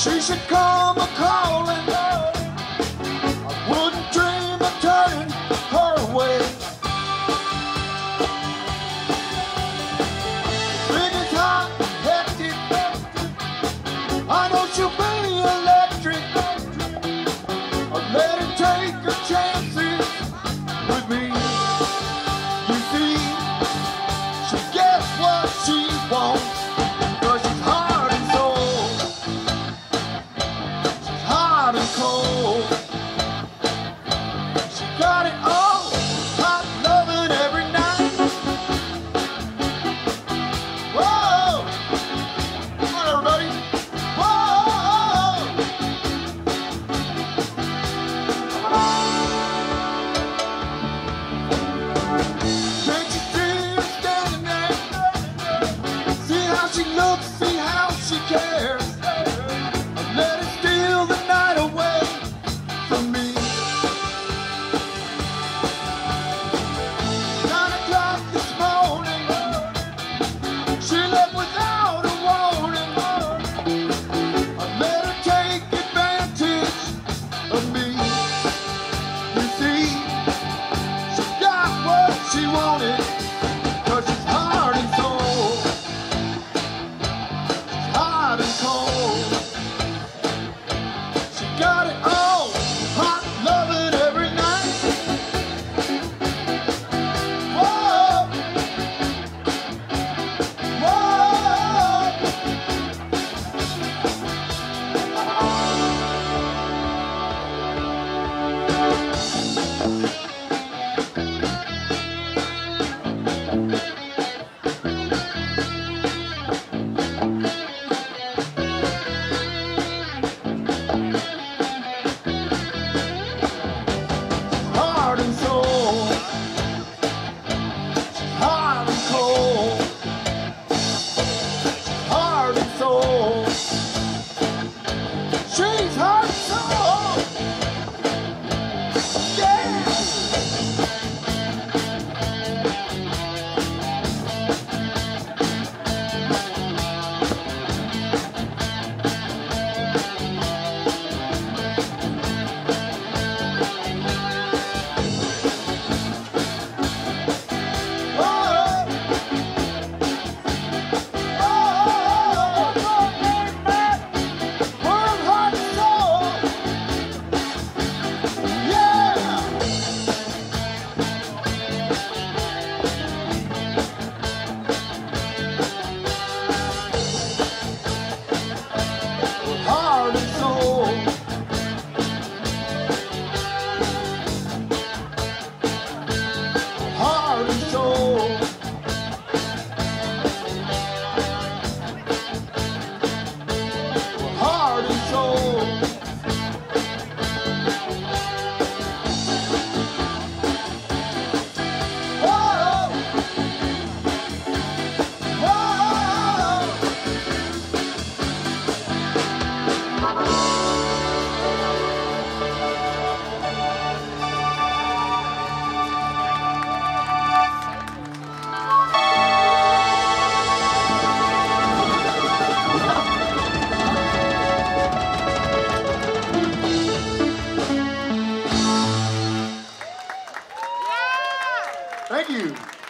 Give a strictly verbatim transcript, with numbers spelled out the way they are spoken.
She should come a calling. I wouldn't dream of turning her away. Big is hot and hectic. I know she'll be electric. I'll let her take her chances with me. You see, she gets what she wants. Cold. She got it all, hot loving every night. Whoa, come on everybody. Whoa. Can't you see her standing there? See how she looks, see how she cares. Let it steal the night away from me. Nine o'clock this morning, she left without a warning. I let her take advantage of me. You see, she got what she wanted, 'cause she's heart and soul. She's hot and cold. Got it all, hot loving every night. Whoa, whoa. Heart and soul, she's hot and cold. Heart and soul, she's heart and soul. Yeah. Heart and soul, heart and soul, heart and soul. Whoa, whoa. Thank you.